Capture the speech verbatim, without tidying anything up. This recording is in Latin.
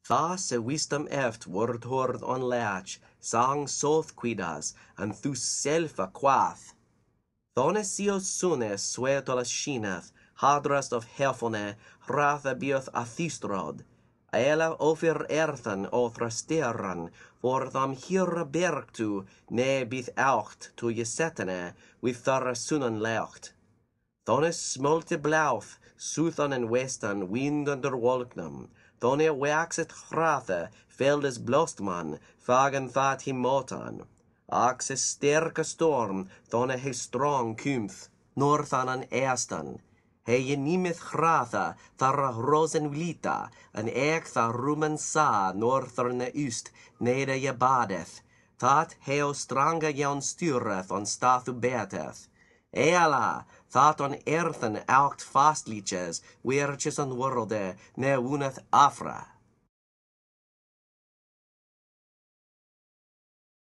Tha se wisdom eft wordhord onleac, sang soðcwidas, and thu selfa cwæð. Ðonne sio sunne sweotolost scineð, hadrost of hefone, hræðe bioð aðistrod. Ealle ofir eorðan oðre steorran, forðæm hiora birhtu, ne byð auht to gesettane, with þære sunnan leoht. Ðonne smolte blæwð, sunnan and westan, wind under wolknum. Ðonne waxet hræðe, veldes blostman, fagen that himotan. Axe sterke storm, ðonne he strong kumth, northan an eastan. He nimeth hræðe, thara rosen vlita, en ek tha rumen sa, northerne ust, nede je badeth. That heo stranga jan stureth on stathu beteth. Ealle, that on earthen aucht fastliches, weertjes on worlde, ne wooneth afra.